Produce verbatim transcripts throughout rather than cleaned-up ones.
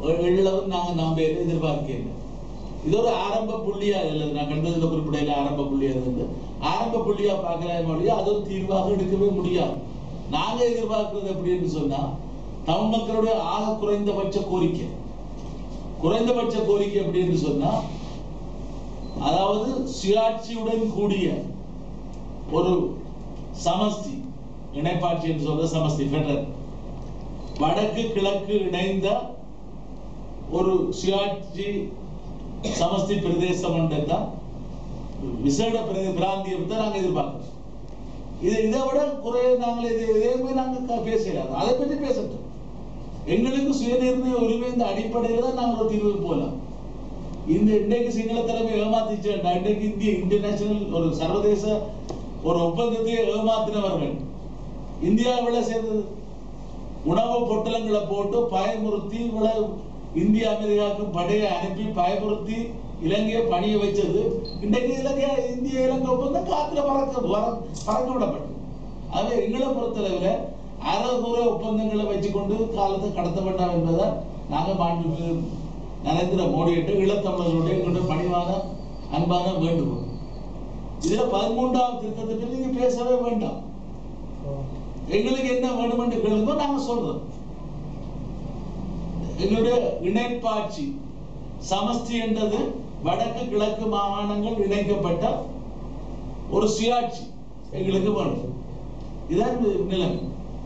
எள்ளவும் நாங்கள் நம்ப எதிர்பார்க்கல. இது ஒரு ஆரம்ப புள்ளியா இல்லை, நான் கண்டதில் குறிப்பிடையில ஆரம்ப புள்ளியா இருந்து ஆரம்ப புள்ளியா பார்க்கலாம் மொழியா அது ஒரு தீர்வாக எடுக்கவே முடியாது. நாங்க எதிர்பார்க்கிறது எப்படின்னு சொன்னா தமிழ் மக்களுடைய ஆக குறைந்தபட்ச கோரிக்கை குறைந்தபட்ச கோரிக்கை எப்படின்னு சொன்னா அதாவது சுயாட்சியுடன் கூடிய ஒரு சமஸ்தி இணைப்பாட்சி என்று சொல்ற சமஸ்தி பெடரல் வடக்கு கிழக்கு இணைந்த ஒரு சுயாட்சி சமஸ்தி பிரதேசம் என்றதான் விசேட பிராந்தியத்தை நாங்கள் எதிர்பார்க்கிறோம். இது இதை விட குறைய நாங்கள் இது எதையுமே நாங்கள் பேசலாம், அதை பற்றி பேசட்டும். எங்களுக்கு சுயநிர்ணய உரிமை இந்த அடிப்படையில் தான் நாங்கள் ஒரு தீர்வு போகலாம். இந்த இன்றைக்கு சிங்கள தலைமை ஏமாத்திச்சு, இன்றைக்கு இந்திய இன்டர்நேஷனல் ஒரு சர்வதேச ஒரு ஒப்பந்தத்தை ஏமாத்தினவர்கள் இந்தியாவில் சேர்ந்தது உணவு பொட்டலங்களை போட்டு பயமுறுத்தி இவ்வளவு இந்திய அமெரிக்காவுக்கு படையை அனுப்பி பயமுறுத்தி இலங்கையை பணிய வச்சது. இன்றைக்கு இலங்கை இந்திய இலங்கை ஒப்பந்தம் காத்துல பறக்க பறக்க விடப்பட்டது. ஆகவே எங்களை பொறுத்தளவில் அறகுறை ஒப்பந்தங்களை வச்சுக்கொண்டு காலத்தை கடத்த வேண்டாம் என்பதை நாங்கள் மாண்புமிகு நரேந்திர மோடியிட்டு ஈழத்தமிழர்களுடைய எங்களுடைய பணிவான அன்பான வேண்டுகோள். இதுல பதிமூன்றாவது திருத்தத்தை பற்றி நீங்க பேசவே வேண்டாம். எங்களுக்கு என்ன வேணும் என்று கேளுங்க, நாங்க சொல்றோம். எங்களுடைய இணைப்பாட்சி சமஸ்தி என்றது வடக்கு கிழக்கு மாகாணங்கள் இணைக்கப்பட்ட ஒரு சுயாட்சி எங்களுக்கு வேணும். இதான் நிலைமை.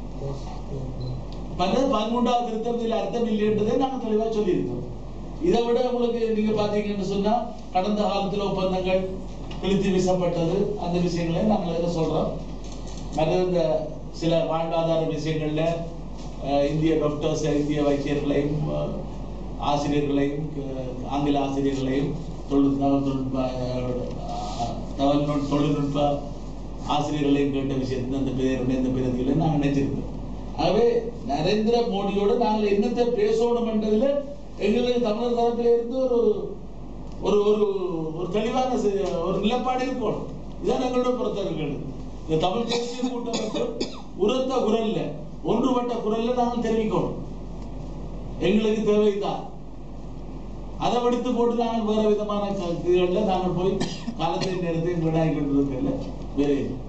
பதிமூன்றாவது திருத்தத்தில் அர்த்தம் இல்லை என்றதை நாங்கள் தெளிவாக சொல்லியிருக்கோம். இதை விட உங்களுக்கு நீங்க பாத்தீங்கன்னு சொன்னா கடந்த காலத்தில் ஒப்பந்தங்கள் கிழித்து வீசப்பட்டது, அந்த விஷயங்களை நாங்கள் எதில் சொல்றோம். மற்ற இந்த சில வாழ்வாதார விஷயங்கள்ல இந்திய டாக்டர்ஸ் இந்திய வைத்தியர்களையும் ஆசிரியர்களையும் ஆங்கில ஆசிரியர்களையும் தொழில்நுட்ப தொழில்நுட்ப ஆசிரியர்களையும் கேட்ட விஷயத்துல அந்த பேர் இந்த பேரதிகளை நாங்கள் நினைச்சிருக்கோம். ஆகவே நரேந்திர மோடியோடு நாங்கள் என்னத்தை பேசணும் என்றதுல எங்களுக்கு தமிழர் தரப்பில இருந்து ஒரு ஒரு ஒரு தெளிவான ஒரு நிலைப்பாடு இருக்கணும். இதான் எங்களோட பொறுத்தவர்கள். இந்த தமிழ் தேசிய கூட்டமைப்பு உரத்த குரல்ல ஒன்றுபட்ட குரல்ல நாங்கள் தெரிவிக்கணும். எங்களுக்கு தேவைதான். அதை விடுத்து போட்டு நாங்கள் வேற விதமான இதுகள்ல நாங்கள் போய் காலத்தை நேரத்தை வீணாகி கொண்டிருக்கல வேற